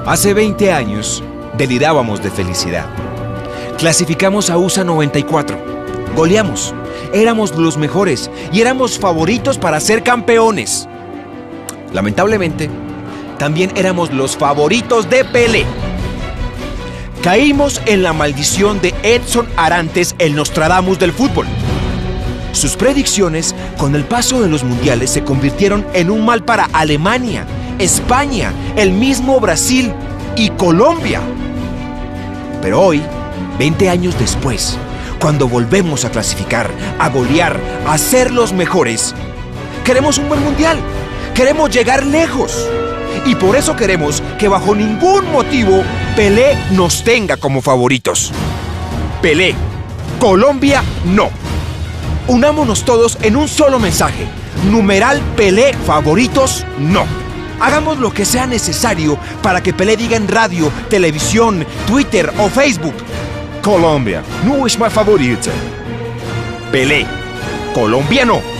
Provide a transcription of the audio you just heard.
Hace 20 años, delirábamos de felicidad. Clasificamos a USA 94. Goleamos. Éramos los mejores y éramos favoritos para ser campeones. Lamentablemente, también éramos los favoritos de Pelé. Caímos en la maldición de Edson Arantes, el Nostradamus del fútbol. Sus predicciones, con el paso de los mundiales, se convirtieron en un mal para Alemania, España, el mismo Brasil y Colombia. Pero hoy, 20 años después, cuando volvemos a clasificar, a golear, a ser los mejores, queremos un buen mundial, queremos llegar lejos. Y por eso queremos que bajo ningún motivo Pelé nos tenga como favoritos. Pelé, Colombia, no. Unámonos todos en un solo mensaje. Numeral Pelé, favoritos, no. Hagamos lo que sea necesario para que Pelé diga en radio, televisión, Twitter o Facebook: Colombia no es mi favorita. Pelé, Colombia no.